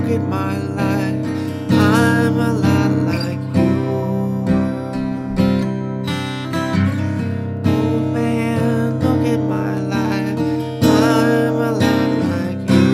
look at my life, I'm a lot like you. Old man, look at my life, I'm a lot like you.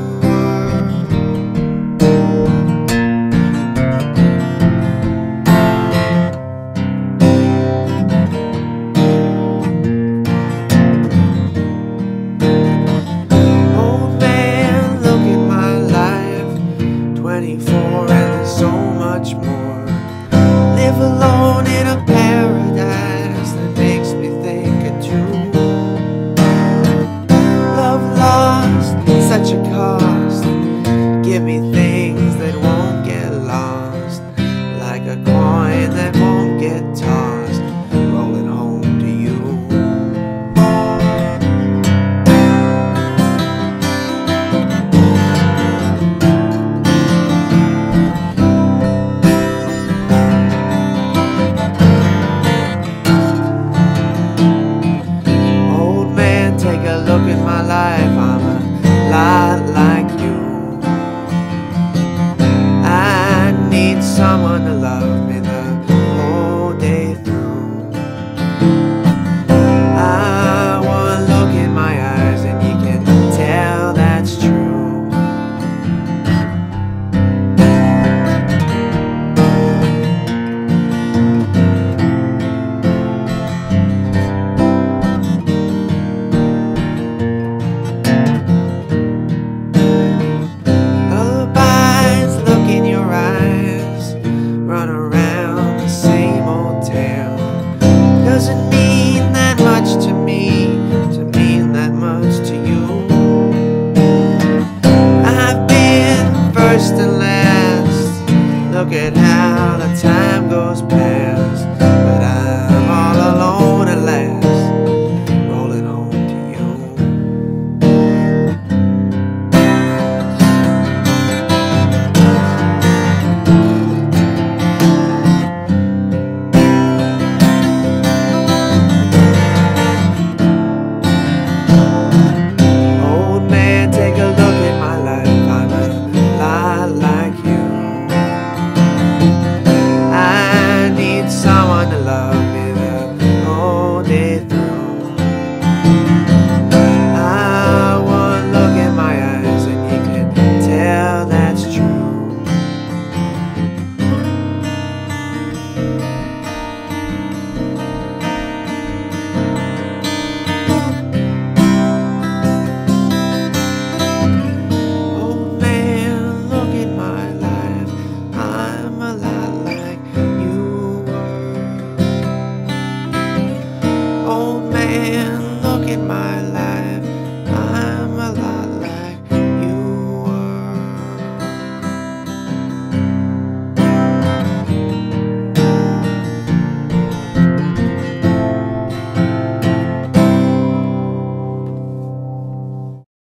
Old man, look at my life, 24 and there's so much more. Live alone in a paradise that makes me think of you. Love lost, such a cost. Give me things that won't get lost, like a coin that won't get tossed, rolling home to you. Take a look at my life, I'm a lot like you. I need someone to love me the whole day through. I wanna look in my eyes and you can tell that's true. Run around the same old town. Doesn't mean that much to me, to mean that much to you. I've been first in